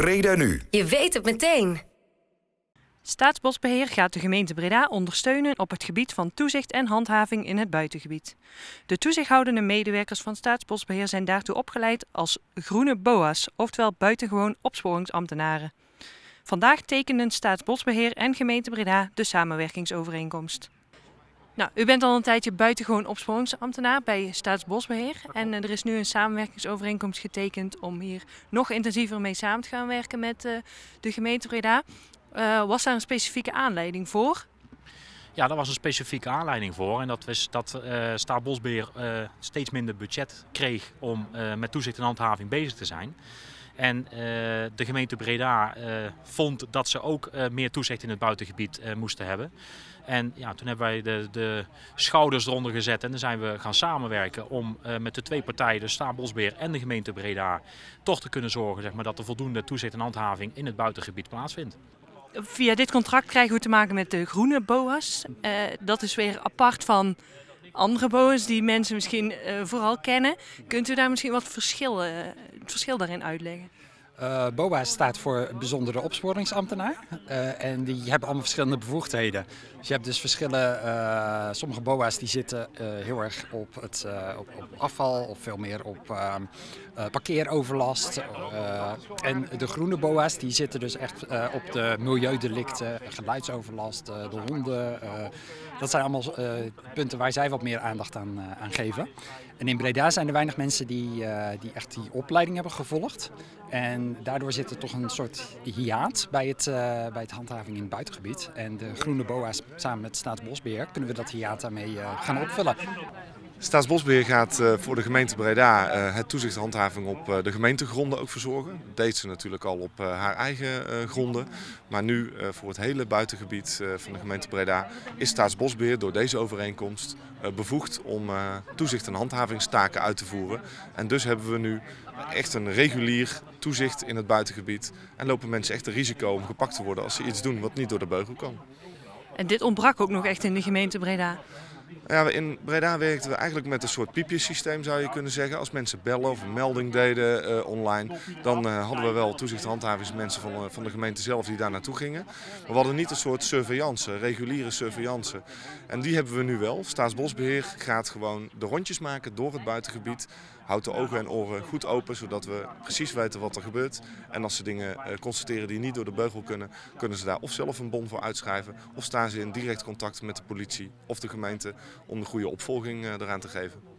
Breda Nu. Je weet het meteen. Staatsbosbeheer gaat de gemeente Breda ondersteunen op het gebied van toezicht en handhaving in het buitengebied. De toezichthoudende medewerkers van Staatsbosbeheer zijn daartoe opgeleid als groene BOA's, oftewel buitengewoon opsporingsambtenaren. Vandaag tekenden Staatsbosbeheer en gemeente Breda de samenwerkingsovereenkomst. Nou, u bent al een tijdje buitengewoon opsporingsambtenaar bij Staatsbosbeheer en er is nu een samenwerkingsovereenkomst getekend om hier nog intensiever mee samen te gaan werken met de gemeente Breda. Was daar een specifieke aanleiding voor? Ja, daar was een specifieke aanleiding voor. En dat was dat Staatsbosbeheer steeds minder budget kreeg om met toezicht en handhaving bezig te zijn. En de gemeente Breda vond dat ze ook meer toezicht in het buitengebied moesten hebben. En ja, toen hebben wij de schouders eronder gezet en dan zijn we gaan samenwerken om met de twee partijen, de Staatsbosbeheer en de gemeente Breda, toch te kunnen zorgen, zeg maar, dat er voldoende toezicht en handhaving in het buitengebied plaatsvindt. Via dit contract krijgen we te maken met de groene BOA's. Dat is weer apart van andere BOA's die mensen misschien vooral kennen. Kunt u daar misschien wat het verschil daarin uitleggen? BOA staat voor bijzondere opsporingsambtenaar en die hebben allemaal verschillende bevoegdheden. Dus je hebt dus sommige BOA's die zitten heel erg op afval of veel meer op parkeeroverlast. En de groene BOA's die zitten dus echt op de milieudelicten, geluidsoverlast, de honden. Dat zijn allemaal punten waar zij wat meer aandacht aan geven. En in Breda zijn er weinig mensen die echt die opleiding hebben gevolgd. En daardoor zit er toch een soort hiaat bij het handhaving in het buitengebied. En de groene BOA's samen met Staatsbosbeheer kunnen we dat hiaat daarmee gaan opvullen. Staatsbosbeheer gaat voor de gemeente Breda het toezicht en handhaving op de gemeentegronden ook verzorgen. Dat deed ze natuurlijk al op haar eigen gronden. Maar nu voor het hele buitengebied van de gemeente Breda is Staatsbosbeheer door deze overeenkomst bevoegd om toezicht en handhavingstaken uit te voeren. En dus hebben we nu echt een regulier toezicht in het buitengebied. En lopen mensen echt een risico om gepakt te worden als ze iets doen wat niet door de beugel kan. En dit ontbrak ook nog echt in de gemeente Breda? Ja, in Breda werkten we eigenlijk met een soort piepjesysteem, zou je kunnen zeggen. Als mensen bellen of een melding deden online, dan hadden we wel toezicht- en handhavingsmensen van de gemeente zelf die daar naartoe gingen. Maar we hadden niet een soort surveillance, reguliere surveillance. En die hebben we nu wel. Staatsbosbeheer gaat gewoon de rondjes maken door het buitengebied. Houdt de ogen en oren goed open, zodat we precies weten wat er gebeurt. En als ze dingen constateren die niet door de beugel kunnen, kunnen ze daar of zelf een bon voor uitschrijven, of staan ze in direct contact met de politie of de gemeente om de goede opvolging eraan te geven.